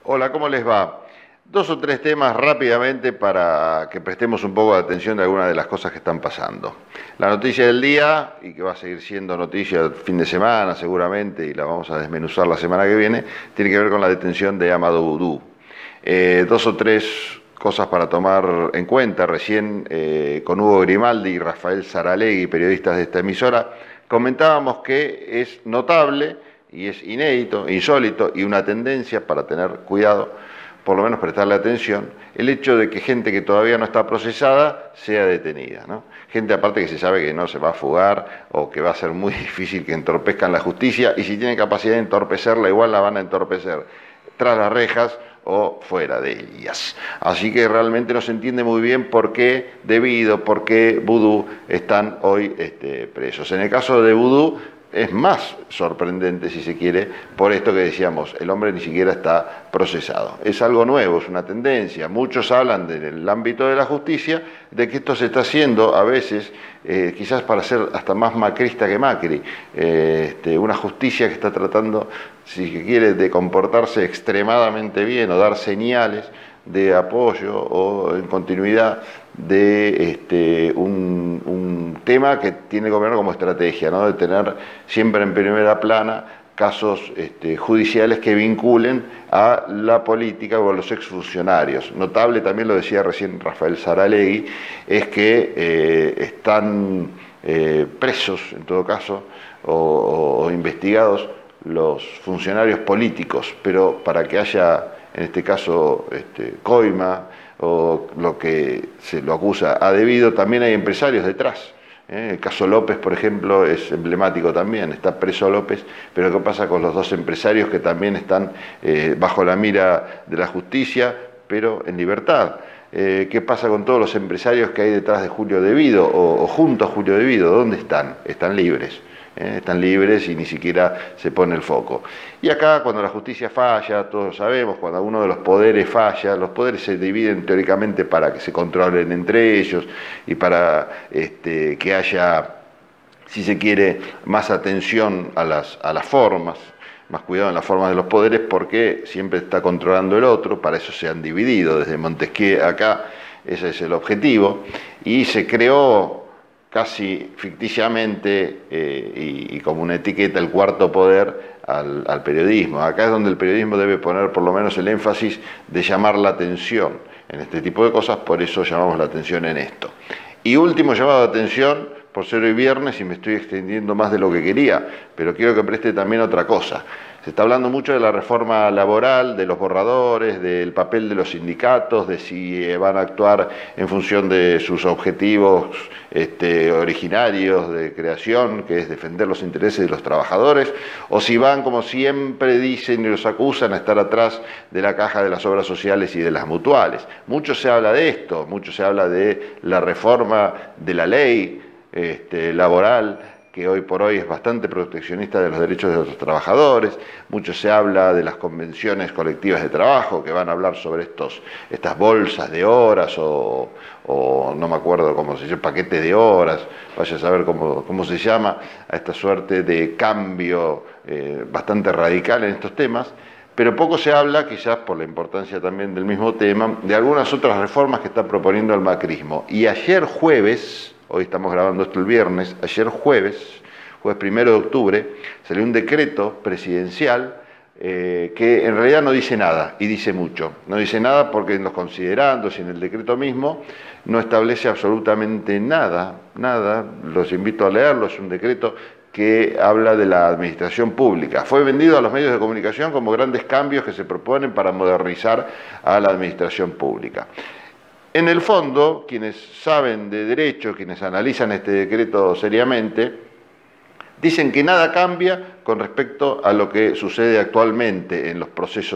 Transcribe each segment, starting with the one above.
Hola, ¿cómo les va? Dos o tres temas rápidamente para que prestemos un poco de atención de algunas de las cosas que están pasando. La noticia del día, y que va a seguir siendo noticia el fin de semana seguramente, y la vamos a desmenuzar la semana que viene, tiene que ver con la detención de Amadou Oudou. Dos o tres cosas para tomar en cuenta. Recién con Hugo Grimaldi y Rafael Saralegui, periodistas de esta emisora, comentábamos que es notable y es inédito, insólito y una tendencia para tener cuidado, por lo menos prestarle atención, el hecho de que gente que todavía no está procesada sea detenida, ¿no? Gente aparte que se sabe que no se va a fugar o que va a ser muy difícil que entorpezcan la justicia, y si tienen capacidad de entorpecerla, igual la van a entorpecer tras las rejas o fuera de ellas. Así que realmente no se entiende muy bien por qué por qué Vudú están hoy presos. En el caso de Vudú es más sorprendente, si se quiere, por esto que decíamos, el hombre ni siquiera está procesado. Es algo nuevo, es una tendencia. Muchos hablan del ámbito de la justicia, de que esto se está haciendo a veces, quizás para ser hasta más macrista que Macri, una justicia que está tratando, si se quiere, de comportarse extremadamente bien o dar señales de apoyo o en continuidad de un tema que tiene el gobierno como estrategia, ¿no? De tener siempre en primera plana casos judiciales que vinculen a la política o a los exfuncionarios. Notable, también lo decía recién Rafael Saralegui, es que están presos, en todo caso, o investigados los funcionarios políticos, pero para que haya, en este caso, coima o lo que se lo acusa ha debido, también hay empresarios detrás. El caso López, por ejemplo, es emblemático también, está preso López, pero ¿qué pasa con los dos empresarios que también están bajo la mira de la justicia, pero en libertad? ¿Qué pasa con todos los empresarios que hay detrás de Julio De Vido o junto a Julio De Vido? ¿Dónde están? Están libres. Están libres y ni siquiera se pone el foco. Y acá, cuando la justicia falla, todos sabemos, cuando uno de los poderes falla, los poderes se dividen teóricamente para que se controlen entre ellos y para que haya, si se quiere, más atención a las formas, más cuidado en las formas de los poderes, porque siempre está controlando el otro. Para eso se han dividido desde Montesquieu acá, ese es el objetivo, y se creó casi ficticiamente y como una etiqueta el cuarto poder al periodismo. Acá es donde el periodismo debe poner por lo menos el énfasis de llamar la atención en este tipo de cosas, por eso llamamos la atención en esto. Y último llamado de atención, por ser hoy viernes y me estoy extendiendo más de lo que quería, pero quiero que preste también otra cosa. Se está hablando mucho de la reforma laboral, de los borradores, del papel de los sindicatos, de si van a actuar en función de sus objetivos originarios de creación, que es defender los intereses de los trabajadores, o si van, como siempre dicen y los acusan, a estar atrás de la caja de las obras sociales y de las mutuales. Mucho se habla de esto, mucho se habla de la reforma de la ley laboral, que hoy por hoy es bastante proteccionista de los derechos de los trabajadores. Mucho se habla de las convenciones colectivas de trabajo, que van a hablar sobre estas bolsas de horas o no me acuerdo cómo se llama, paquetes de horas, vaya a saber cómo se llama, a esta suerte de cambio bastante radical en estos temas. Pero poco se habla, quizás por la importancia también del mismo tema, de algunas otras reformas que está proponiendo el macrismo. Y ayer jueves, hoy estamos grabando esto el viernes, ayer jueves 1 de octubre, salió un decreto presidencial que en realidad no dice nada, y dice mucho. No dice nada porque en los considerandos y en el decreto mismo no establece absolutamente nada, los invito a leerlo, es un decreto que habla de la administración pública. Fue vendido a los medios de comunicación como grandes cambios que se proponen para modernizar a la administración pública. En el fondo, quienes saben de derecho, quienes analizan este decreto seriamente, dicen que nada cambia con respecto a lo que sucede actualmente en los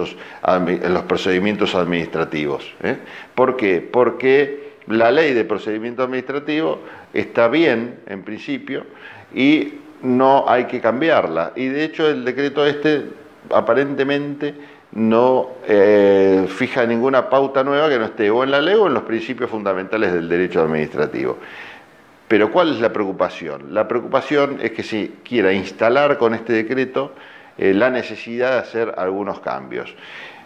procedimientos administrativos. ¿Por qué? Porque la ley de procedimiento administrativo está bien, en principio, y no hay que cambiarla. Y de hecho el decreto aparentemente no fija ninguna pauta nueva que no esté o en la ley o en los principios fundamentales del derecho administrativo. Pero ¿cuál es la preocupación? La preocupación es que se quiera instalar con este decreto la necesidad de hacer algunos cambios.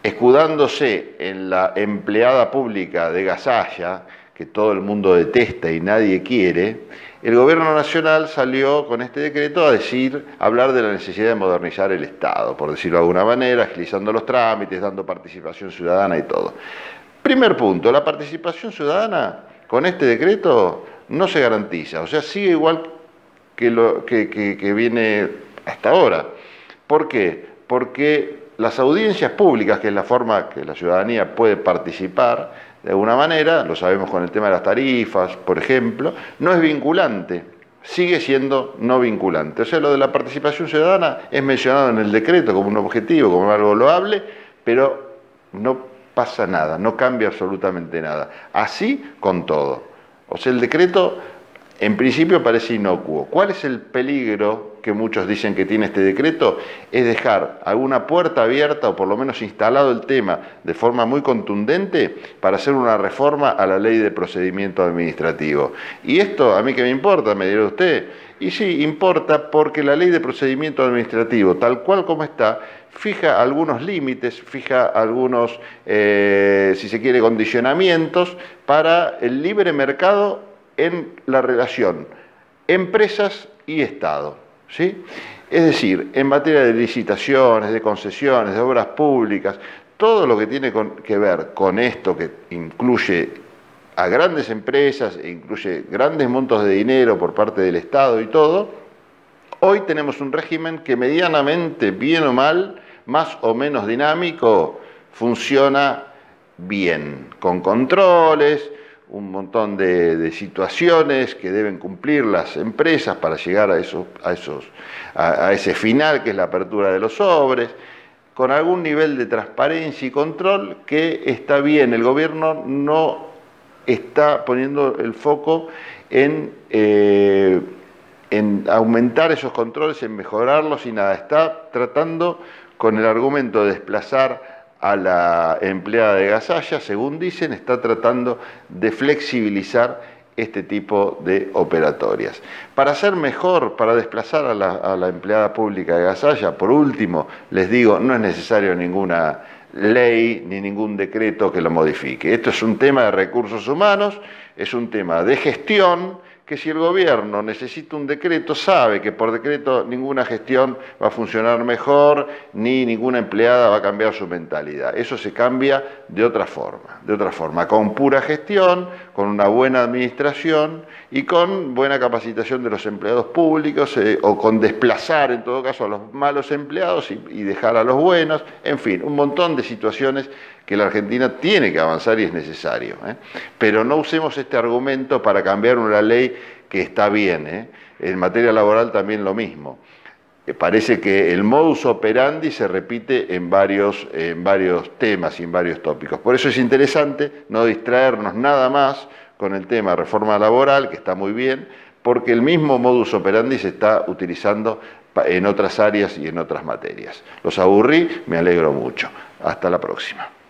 escudándose en la empleada pública de Gasalla, que todo el mundo detesta y nadie quiere, el gobierno nacional salió con este decreto a hablar de la necesidad de modernizar el Estado, por decirlo de alguna manera, agilizando los trámites, dando participación ciudadana y todo. Primer punto, la participación ciudadana con este decreto no se garantiza, o sea, sigue igual que lo que viene hasta ahora. ¿Por qué? Porque las audiencias públicas, que es la forma que la ciudadanía puede participar, de alguna manera, lo sabemos con el tema de las tarifas, por ejemplo, no es vinculante, sigue siendo no vinculante. O sea, lo de la participación ciudadana es mencionado en el decreto como un objetivo, como algo loable, pero no pasa nada, no cambia absolutamente nada. Así con todo. O sea, el decreto en principio parece inocuo. ¿Cuál es el peligro que muchos dicen que tiene este decreto? Es dejar alguna puerta abierta o por lo menos instalado el tema de forma muy contundente para hacer una reforma a la ley de procedimiento administrativo. Y esto, ¿a mí qué me importa?, me dirá usted. Y sí, importa porque la ley de procedimiento administrativo, tal cual como está, fija algunos límites, fija algunos, si se quiere, condicionamientos para el libre mercado en la relación empresas y Estado, ¿sí? Es decir, en materia de licitaciones, de concesiones, de obras públicas, todo lo que tiene que ver con esto, que incluye a grandes empresas e incluye grandes montos de dinero por parte del Estado y todo, hoy tenemos un régimen que medianamente, bien o mal, más o menos dinámico, funciona bien, con controles, un montón de situaciones que deben cumplir las empresas para llegar a ese final que es la apertura de los sobres, con algún nivel de transparencia y control que está bien. El gobierno no está poniendo el foco en aumentar esos controles, en mejorarlos y nada. Está tratando con el argumento de desplazar a la empleada de Gasalla, según dicen, está tratando de flexibilizar este tipo de operatorias. Para hacer mejor, para desplazar a la empleada pública de Gasalla, por último, les digo, no es necesario ninguna ley ni ningún decreto que lo modifique. Esto es un tema de recursos humanos, es un tema de gestión, que si el gobierno necesita un decreto, sabe que por decreto ninguna gestión va a funcionar mejor, ni ninguna empleada va a cambiar su mentalidad. Eso se cambia de otra forma, con pura gestión, con una buena administración y con buena capacitación de los empleados públicos, o con desplazar en todo caso a los malos empleados y dejar a los buenos, en fin, un montón de situaciones que la Argentina tiene que avanzar y es necesario. Pero no usemos este argumento para cambiar una ley que está bien. En materia laboral también lo mismo. Parece que el modus operandi se repite en varios temas y en varios tópicos. Por eso es interesante no distraernos nada más con el tema de reforma laboral, que está muy bien, porque el mismo modus operandi se está utilizando en otras áreas y en otras materias. Los aburrí, me alegro mucho. Hasta la próxima.